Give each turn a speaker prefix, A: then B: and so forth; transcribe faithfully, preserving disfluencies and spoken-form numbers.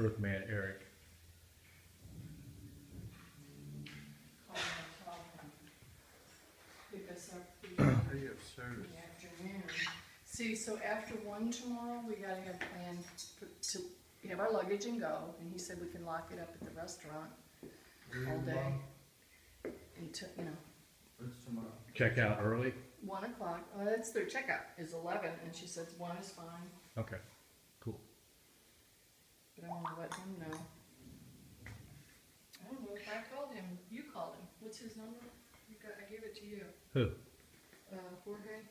A: Earthman Eric.
B: Call him and tell him. Pick us up the,
C: How do you have service?
B: in the afternoon. See, so after one tomorrow, we gotta have planned to have our luggage and go, and he said we can lock it up at the restaurant all day. Until, you know,
C: What's tomorrow?
A: Check out early?
B: one o'clock, oh, that's their checkout, is eleven, and she says one is fine,
A: Okay, cool.
B: but I wanna let him know. I don't know if I called him, you called him, what's his number? You got, I gave it to you.
A: Who?
B: Uh, Jorge?